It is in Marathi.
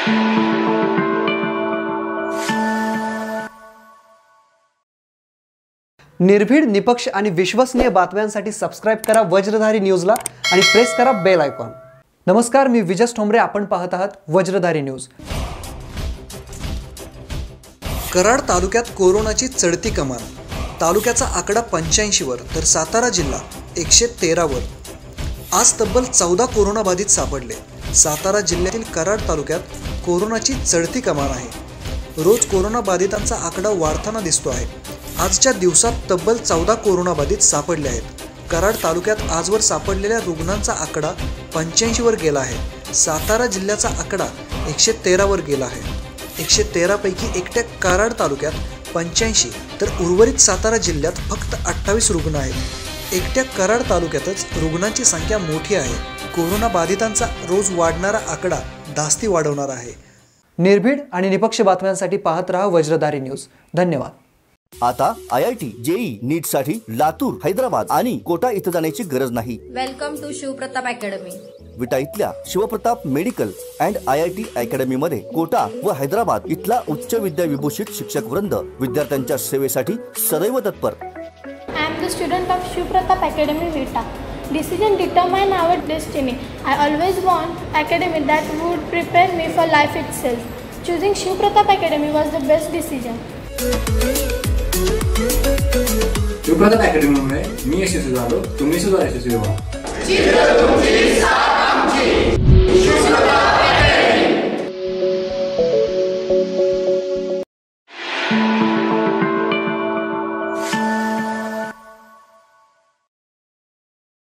निर्भीड, निपक्ष आणि विश्वसनीय बातम्यांसाठी सबस्क्राइब करा वज्रधारी न्यूजला आणि प्रेस करा बेल आयकॉन। नमस्कार, मी विजय ठोंबरे, आपण पाहत आहात वज्रधारी न्यूज। कराड तालुक्यात कोरोनाची चढती कमान। तालुक्याचा आकडा 85 वर तर सातारा जिल्हा 113 वर। आज तब्बल 14 कोरोना बाधित सापडले। सातारा जिल्ह्यातील कराड तालुक्यात कोरोनाची चढती कमान आहे। रोज कोरोना बाधितांचा आकडा वाढताना दिसतो आहे। आजच्या दिवसात तब्बल 14 कोरोना बाधित सापडले आहेत। कराड तालुक्यात आजवर सापडलेल्या रुग्णांचा आकडा 85 वर गेला आहे। सातारा जिल्ह्याचा आकडा 113 वर गेला आहे। 113 पैकी एकट्या कराड तालुक्यात 85 तर उर्वरित सातारा जिल्ह्यात फक्त 28 रुग्ण आहेत। एकट्या कराड तालुक्यातच रुग्णांची संख्या मोठी आहे। कोरोना बाधितांचा रोज वाढणारा आकडा धास्ती वाढवणार आहे। निर्भीड आणि निपक्ष बातम्यांसाठी पाहत रहा वज्रधारी न्यूज। धन्यवाद। आता IIT JEE नीट साठी लातूर, हैदराबाद आणि कोटा इथे जाण्याची गरज नाही। Welcome to Shivpratap academy. Vita इथल्या Shivpratap medical and IIT academy मध्ये कोटा व हैदराबाद इथला उच्च विद्या विभूषित शिक्षक वृंद विद्यार्थ्यांच्या सेवेसाठी सदैव तत्पर। I am the student of Shivpratap Academy Vita. Decision determine our destiny. I always want academy that would prepare me for life itself. Choosing Shivpratap Academy was the best decision. Shivpratap अकॅडमीमुळे मी यशस्वी झालो, तुम्ही सुद्धा यशस्वी व्हा।